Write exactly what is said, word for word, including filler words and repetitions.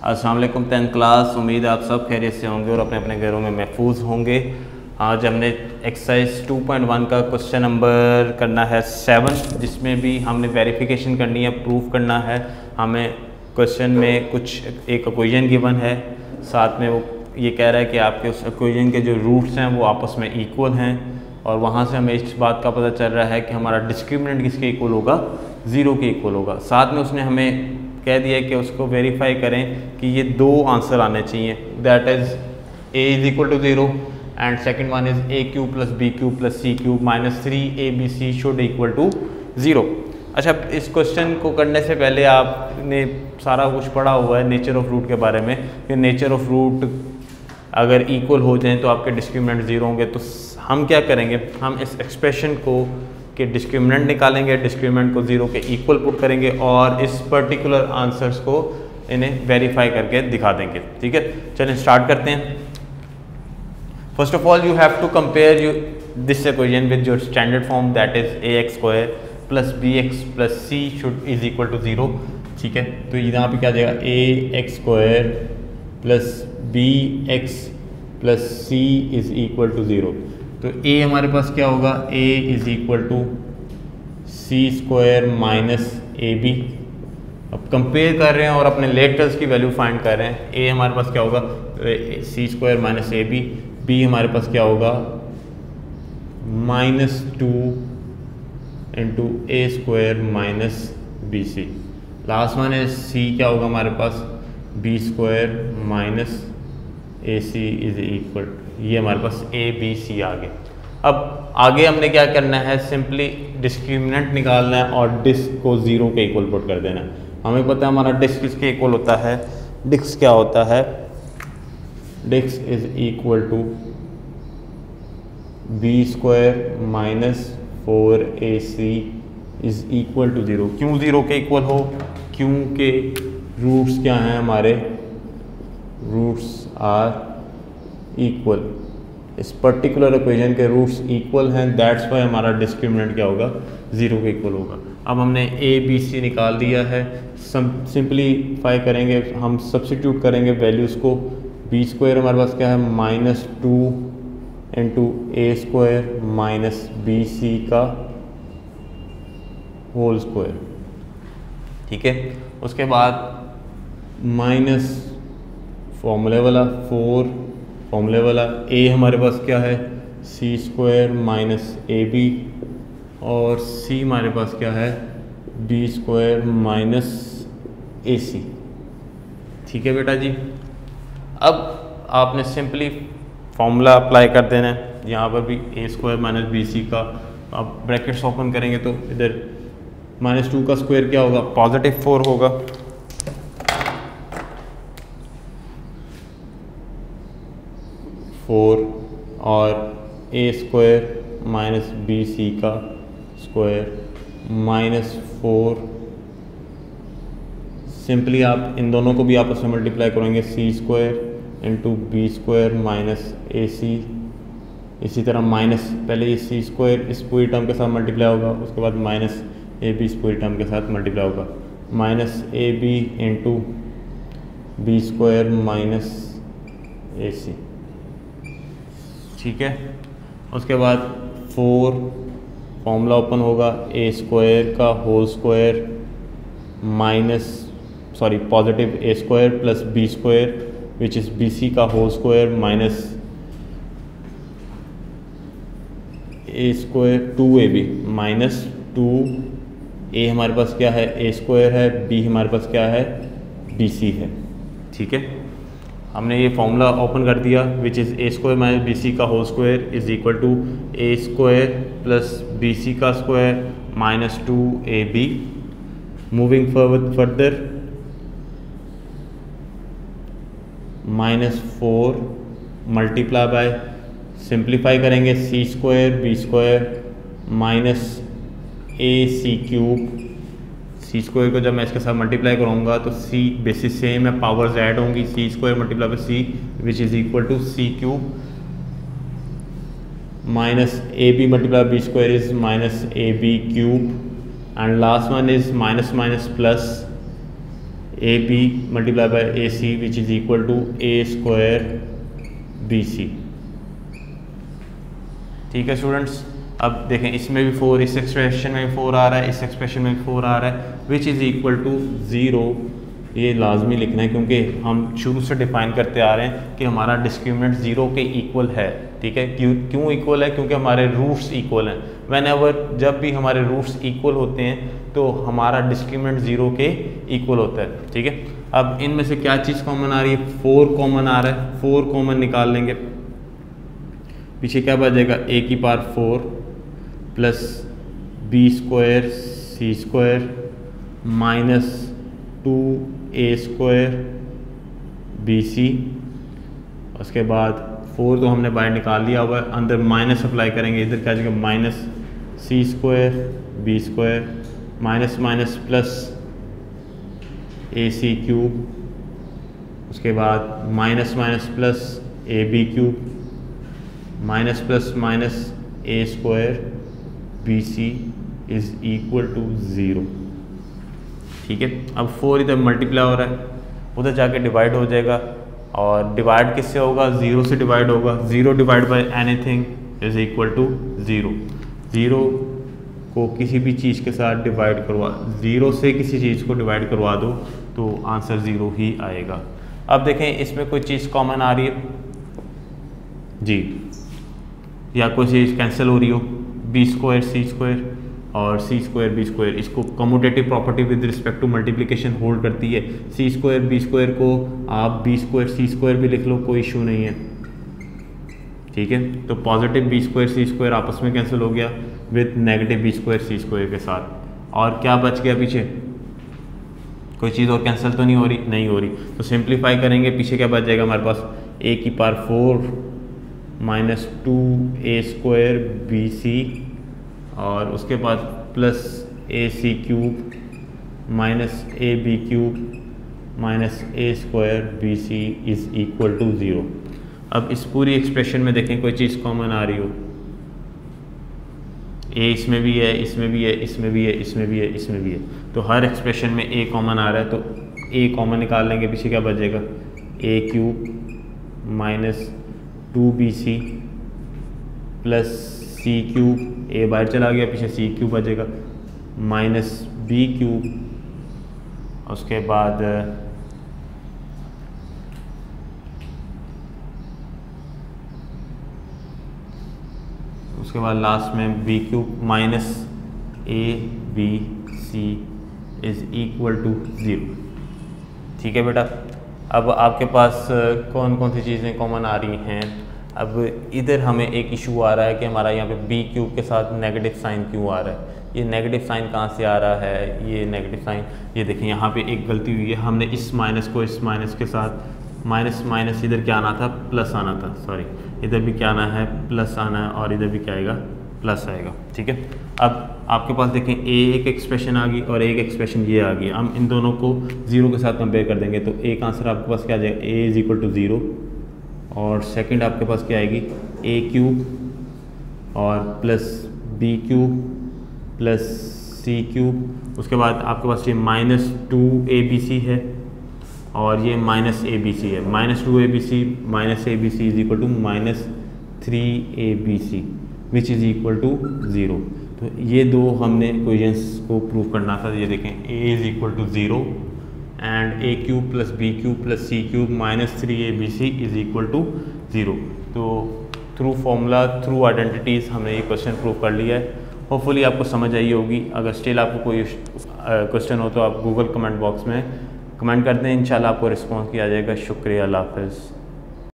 अस्सलाम वालेकुम tenth class. उम्मीद है आप सब खैरियत से होंगे और अपने अपने घरों में महफूज होंगे। आज हमने एक्सरसाइज टू पॉइंट वन का क्वेश्चन नंबर करना है सेवन, जिसमें भी हमने वेरिफिकेशन करनी है, प्रूफ करना है। हमें क्वेश्चन में कुछ एक इक्वेशन गिवन है, साथ में वो ये कह रहा है कि आपके उस इक्वेशन के जो रूट्स हैं वो आपस में इक्वल हैं, और वहाँ से हमें इस बात का पता चल रहा है कि हमारा डिस्क्रिमिनेंट किसके इक्वल होगा, ज़ीरो के इक्वल होगा। साथ में उसने हमें कह दिया कि उसको वेरीफाई करें कि ये दो आंसर आने चाहिए, that is A is equal to zero and second one is A cube plus B cube plus C cube minus three A B C should equal to zero. अच्छा, इस क्वेश्चन को करने से पहले आपने सारा कुछ पढ़ा हुआ है नेचर ऑफ रूट के बारे में कि नेचर ऑफ रूट अगर इक्वल हो जाएं तो आपके डिस्क्रिमिनेंट ज़ीरो होंगे। तो हम क्या करेंगे, हम इस एक्सप्रेशन को के डिस्क्रिमिनेंट निकालेंगे, डिस्क्रिमिनेंट को ज़ीरो के इक्वल पुट करेंगे और इस पर्टिकुलर आंसर्स को इन्हें वेरीफाई करके दिखा देंगे। ठीक है, चलिए स्टार्ट करते हैं। First of all you have to compare you this equation with your standard form, that is A X square plus B X plus C should is equal to zero. ठीक है, तो यहाँ पे क्या आ जाएगा, A X square plus B X plus C is equal to zero. तो a हमारे पास क्या होगा, a is equal to C square minus A B. अब कंपेयर कर रहे हैं और अपने लेटर्स की वैल्यू फाइंड कर रहे हैं। a हमारे पास क्या होगा, C square minus A B. B हमारे पास क्या होगा, minus two into A square minus B C. Last one है c क्या होगा हमारे पास, B square minus A C is equal, ये हमारे पास ए बी सी आ गए। अब आगे हमने क्या करना है, सिंपली डिस्क्रिमिनेंट निकालना है और डिस्क को ज़ीरो के इक्वल पुट कर देना है। हमें पता है हमारा डिस्क किसके इक्वल होता है, डिस्क क्या होता है, disc is equal to B square minus four A C is equal to zero. क्यों ज़ीरो के इक्वल हो, क्योंकि रूट्स क्या हैं हमारे, रूट्स आर इक्वल। इस पर्टिकुलर इक्वेशन के रूट्स इक्वल हैं, दैट्स वाई हमारा डिस्क्रिमिनेंट क्या होगा, ज़ीरो के इक्वल होगा। अब हमने ए बी सी निकाल दिया है, सिंपलीफाई करेंगे, हम सब्स्टिट्यूट करेंगे वैल्यूज़ को। बी स्क्वायर हमारे पास क्या है, minus two into A square minus B C का होल स्क्वायर। ठीक है, उसके बाद माइनस फॉर्मूले वाला फोर, फॉर्मूले वाला ए हमारे पास क्या है, C square minus A B, और सी हमारे पास क्या है, B square minus A C. ठीक है बेटा जी, अब आपने सिंपली फॉर्मूला अप्लाई कर देना है। यहाँ पर भी A square minus B C का आप ब्रैकेट्स ओपन करेंगे तो इधर माइनस टू का स्क्वायर क्या होगा, पॉजिटिव फोर होगा, फोर, और A square minus B C का स्क्वायर माइनस फोर। सिंपली आप इन दोनों को भी आपस में मल्टीप्लाई करेंगे, C square into B square minus A C. इसी तरह माइनस, पहले ये सी स्क्वायर इस पूरी टर्म के साथ मल्टीप्लाई होगा, उसके बाद माइनस ए बी इस पूरी टर्म के साथ मल्टीप्लाई होगा, minus A B into B square minus A C. ठीक है, उसके बाद फोर, फॉर्मूला ओपन होगा, ए स्क्वायर का whole square minus sorry positive A square plus B square which is B C का whole square minus A square two A B minus two, A हमारे पास क्या है, ए स्क्वायर है, B हमारे पास क्या है, बी सी है। ठीक है, हमने ये फॉर्मूला ओपन कर दिया, which is A square minus B C का whole square is equal to A square plus B C का square minus two A B. Moving forward further, minus four multiply by, simplify करेंगे, C square B square minus A C cube. C square को जब मैं इसके साथ multiply करूँगा तो C basis same है, पावर्स ऐड होंगी, C square multiply by C which is equal to C cube minus A B multiply B square is minus A B cube, and last one is minus minus plus, A B multiply by A C which is equal to A square B C. ठीक है students, अब देखें इसमें भी four, इस expression में भी four आ रहा है, इस एक्सप्रेशन में भी फोर आ रहा है, which is equal to zero. ये लाजमी लिखना है क्योंकि हम शुरू से डिफाइन करते आ रहे हैं कि हमारा डिस्क्रिमिनेंट ज़ीरो के इक्वल है। ठीक है, क्यों क्यों इक्वल है? क्योंकि हमारे रूट्स इक्वल हैं। व्हेन एवर जब भी हमारे रूट्स इक्वल होते हैं तो हमारा डिस्क्रिमिनेंट ज़ीरो के इक्वल होता है। ठीक है, अब इनमें से क्या चीज़ कॉमन आ रही है? फोर कॉमन आ रहा है, फोर कॉमन निकाल लेंगे, पीछे क्या बचेगा? ए की power four plus B square C square minus two A square B C. उसके बाद फोर तो हमने बाहर निकाल लिया हुआ है, अंदर माइनस अप्लाई करेंगे, इधर क्या जाएगा? Minus C square B square minus minus plus A C cube, उसके बाद minus minus plus A B cube minus plus minus A square B C is equal to zero. ठीक है, अब फोर इधर मल्टीप्लाई हो रहा है, उधर जाके डिवाइड हो जाएगा, और डिवाइड किससे होगा? ज़ीरो से डिवाइड होगा। Zero divide by anything is equal to zero. Zero को किसी भी चीज़ के साथ डिवाइड करवा, ज़ीरो से किसी चीज़ को डिवाइड करवा दो तो आंसर ज़ीरो ही आएगा। अब देखें इसमें कोई चीज़ कॉमन आ रही है जी, या कोई चीज़ कैंसिल हो रही हो, बी स्क्वायर सी स्क्वायर और सी स्क्वायर बी स्क्वायर, इसको commutative property with respect to multiplication hold करती है। सी स्क्वायर बी स्क्वायर को आप बी स्क्वायर सी स्क्वायर भी लिख लो, कोई इशू नहीं है। ठीक है, तो positive B square C square आपस में कैंसिल हो गया with negative B square C square के साथ, और क्या बच गया पीछे? कोई चीज़ और कैंसिल तो नहीं हो रही? नहीं हो रही, तो सिंप्लीफाई करेंगे, पीछे क्या बच जाएगा हमारे पास? ए की power four minus two A square B C, और उसके बाद plus A C cube minus A B cube minus A square B C is equal to zero. अब इस पूरी एक्सप्रेशन में देखें कोई चीज़ कॉमन आ रही हो, ए इसमें भी है, इसमें भी है, इसमें भी है, इसमें भी है, इसमें भी है, तो हर एक्सप्रेशन में ए कॉमन आ रहा है, तो ए कॉमन निकाल लेंगे, पीछे क्या बचेगा? A cube minus two B C plus C cube, A बाहर चला गया, पीछे सी क्यूब बचेगा माइनस बी क्यूब, उसके बाद उसके बाद लास्ट में B cube minus A B C is equal to zero. ठीक है बेटा, अब आपके पास कौन कौन सी चीज़ें कॉमन आ रही हैं? अब इधर हमें एक इशू आ रहा है कि हमारा यहाँ पे बी क्यूब के साथ नेगेटिव साइन क्यों आ रहा है? ये नेगेटिव साइन कहाँ से आ रहा है? ये नेगेटिव साइन, ये देखें यहाँ पे एक गलती हुई है, हमने इस माइनस को इस माइनस के साथ, माइनस माइनस इधर क्या आना था? प्लस आना था, सॉरी, इधर भी क्या आना है? प्लस आना है, और इधर भी क्या आएगा? प्लस आएगा। ठीक है, अब आपके पास देखें ए एक एक्सप्रेशन आ गई और एक एक्सप्रेशन ये आ गई, हम इन दोनों को ज़ीरो के साथ कंपेयर कर देंगे, तो एक आंसर आपके पास क्या आ जाएगा? A is equal to zero, और सेकंड आपके पास क्या आएगी? ए क्यूब और plus B cube plus C cube, उसके बाद आपके पास ये minus two A B C है और ये माइनस ए बी सी है, minus two A B C minus A B C is equal to minus three A B C which is equal to zero. तो ये दो हमने equations को prove करना था। ये देखें, A is equal to zero and A cube plus B cube plus C cube minus three A B C is equal to zero. तो थ्रू फॉर्मूला, थ्रू आइडेंटिटीज़ हमने ये क्वेश्चन प्रूव कर लिया है। होपफुली आपको समझ आई होगी। अगर स्टिल आपको कोई क्वेश्चन हो तो आप गूगल कमेंट बॉक्स में कमेंट कर दें, इंशाल्लाह आपको रिस्पॉन्स किया जाएगा। शुक्रिया, अल्लाह हाफ़िज़।